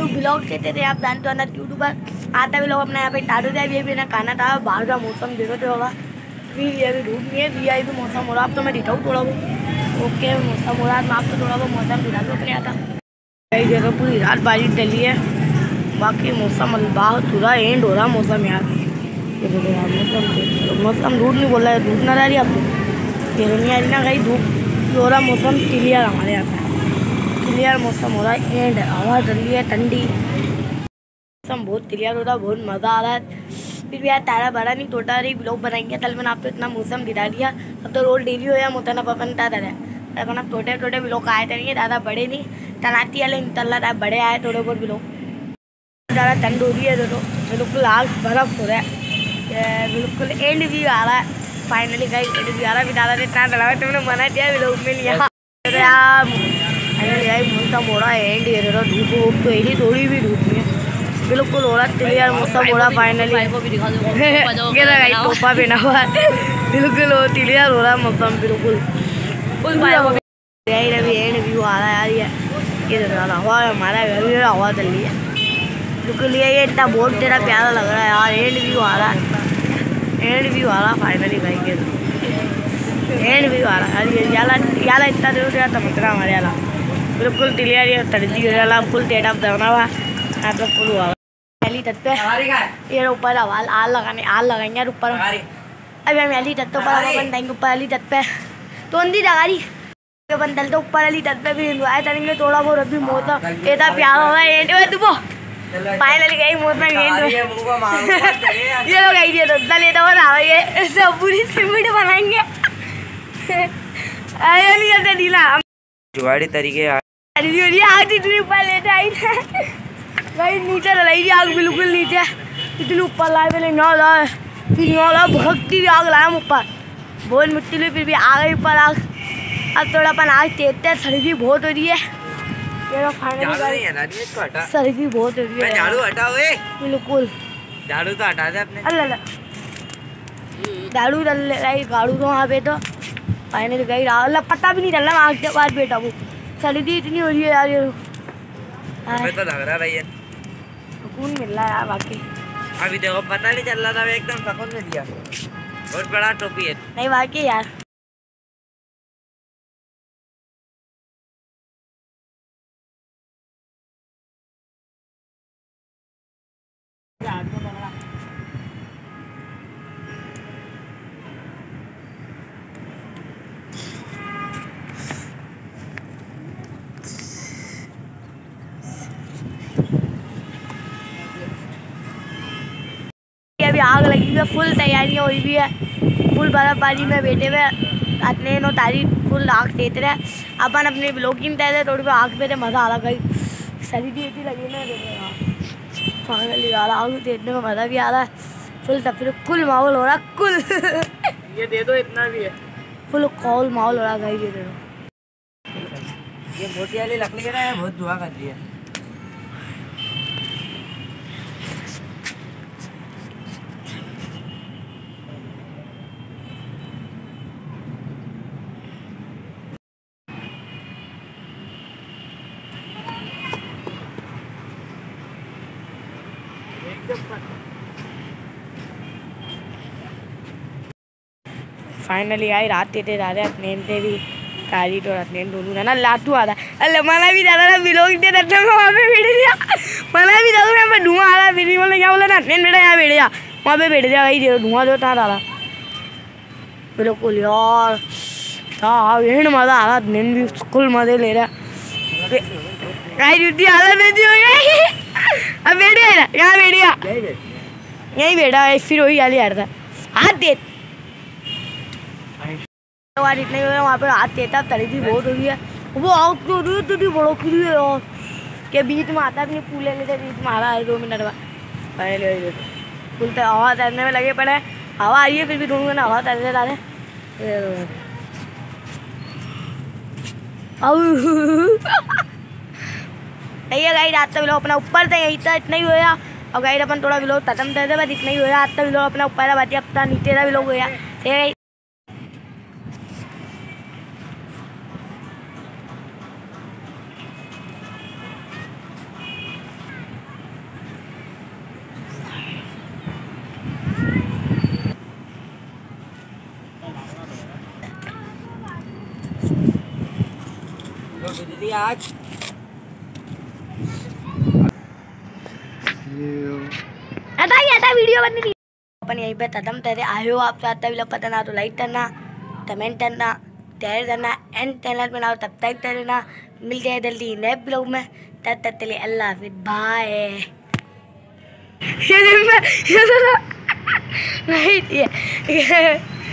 तो ब्लॉग कहते थे आप जानते हो ना, यूट्यूबर आता भी लोग अपना यहाँ पे टाटू जाए। ये भी ना खाना था, बाहर का मौसम देखो तो होगा भी, ये भी धूप नहीं है, VIP मौसम हो रहा। अब तो मैं दिखाऊँ थोड़ा बहुत ओके मौसम हो रहा है, मैं आपको थोड़ा बहुत मौसम दिखा दो अपने आता। कई जगह पूरी रात बारिश डली है, बाकी मौसम बाहर पूरा एंड हो रहा मौसम यहाँ की। मौसम धूप नहीं बोल रहा है, धूप ना आ रही अब तो नहीं आ रही ना, कहीं धूप हो रहा मौसम क्लियर हमारे यहाँ पे क्लियर मौसम हो रहा है, एंड हवा ठंडी है, ठंडी मौसम बहुत क्लियर हो रहा है, बहुत मज़ा आ रहा है। फिर भी यार तारा बड़ा नहीं टोटा रही ब्लॉग बनाएंगे कल मैंने आपको इतना मौसम दिखा दिया। अब तो रोज डेली हो या मोतना पपन दादा है अपन अब छोटे छोटे ब्लॉग आए थे नहीं ज़्यादा बड़े नहीं तनाती वाले तल्ला था बड़े आए थोड़े बहुत ब्लॉग। ज़्यादा ठंड हो रही है तो बिल्कुल आग बर्फ हो रहा है, बिल्कुल एंड भी आ रहा है। फाइनली गई एंड भी आ रहा है, भी दादा ने इतना डला है तुमने मना दिया ब्लॉग में नहीं यार। मौसम हो रहा है एंड ये धूप वूप तो एडी थोड़ी भी धूप नहीं है, बिल्कुल हो रहा क्लियर मौसम हो रहा फाइनली। टोपा पहना हुआ है, बिल्कुल हो क्लियर हो रहा मौसम बिल्कुल। एंड व्यू आ रहा है यार, ये हवा हमारा घर भी हवा चल रही है बिल्कुल। ये इतना बहुत तेरा प्यारा लग रहा है यार, एंड व्यू आ रहा है, एंड व्यू आ रहा फाइनली भाई के एंड व्यू आ रहा है यार इतना देर गया तमतरा हमारे याला बिल्कुल क्लियर ये तड़ती वाला फुल टेट अप दौना हुआ यहाँ पे फुल हुआ पहली तट पे ये ऊपर आवाज आल लगाएंगे यार ऊपर। अभी हम पहली तट पर अपन देंगे ऊपर वाली तट पे तो अंधी जगारी अपन डलते ऊपर वाली तट पे भी एंजॉय करेंगे थोड़ा बहुत। अभी मौसम इतना प्यारा हो रहा है एंड तुमको फाइनली गई मौसम ये लोग आई थी तो लेता बना ये सब पूरी वीडियो बनाएंगे नहीं चलते ढीला जुगाड़ी तरीके आग इतनी ऊपर लेते आई भाई नीचे डलाई आग बिल्कुल नीचे इतनी ऊपर लाए पहले ना भक्ति भी आग लाया ऊपर बहुत मिट्टी ली फिर भी आ गई ऊपर आग। अब थोड़ा अपन आग तेजते सर्दी बहुत हो रही है सर्दी बहुत हो रही है। झाड़ू हटाओ बिल्कुल झाड़ू तो हटा दे अपने अल्लाह झाड़ू डाल गाड़ू तो वहाँ पे तो फाइनली गई अल्लाह पता भी नहीं चल रहा आग के बाद बेटा वो सर्दी इतनी हो रही है यार। ये तो लग रहा भैया सुकून मिल रहा है यार बाकी। अभी देखो पता नहीं चल रहा था एकदम सुकून मिल गया, बहुत बड़ा टोपी है नहीं बाकी यार अभी आग लगी हुई है, फुल तैयारियां हुई हुई है, फुल बर्फबारी में बैठे हुए अपने नो तारीफ फुल आग सेक रहे हैं। अपन अपने ब्लॉगिंग तय थोड़ी बहुत आग पे मज़ा आ रहा गई सर्दी इतनी लगी ना फाइनली आ रहा आग देखने में मज़ा भी आ रहा है, फुल तफरी फुल माहौल हो रहा कुल ये दे दो इतना भी है फुल कॉल माहौल हो रहा गई ये दे दो। ये मोटी वाली लकड़ी है ना बहुत धुआं कर रही है। फाइनली आई रात तेते दादा अपने भी कारी तो रत्न दोनों ना लातू आ रहा अल्लाह मना भी दादा ना बिलोग दे रत्न को वहाँ पे बैठ गया मना भी दादा यहाँ पे धुआं आ रहा है फिर बोले क्या बोला ना रत्न बेटा यहाँ बैठ गया वहाँ पे बैठ गया वही धुआं जो था रहा बिल्कुल यार हाँ एंड मज़ा आ रहा रत्न भी फुल मज़े ले रहा जुटी हालत बेची हो गई। अब बैठ गया यहाँ बैठ गया यहीं बैठा फिर वही वाली यार था हाथ दे बार इतना ही हो वहाँ पर हाथ देता तरीकी बहुत हो रही है वो आग तो रही है तो बड़ो खी है और के बीच में आता अपनी फूल लेने से बीच में आ रहा है 2 मिनट बाद पहले फूल तो हवा तैरने में लगे पड़े हवा आई है फिर भी दोनों हवा तैरने ला रहे नहीं है गाइड आज तक लोग अपना ऊपर था यही था इतना ही होया और गाइड अपन थोड़ा भी लोग खत्म कर दे बस इतना ही होया आज तक लोग अपना ऊपर बाकी अपना नीचे का भी लोग होया ठीक है। दीदी आज ऐसा वीडियो बननी थी। अपन यहीं पे खत्म करते। आए हो आप चाहते भी लोग पता ना तो लाइक करना, कमेंट करना, शेयर करना एंड चैनल पे ना हो सब्सक्राइब कर देना। मिलते हैं जल्दी नेक्स्ट ब्लॉग में। तब तक के लिए अल्लाह हाफिज़, बाय। ये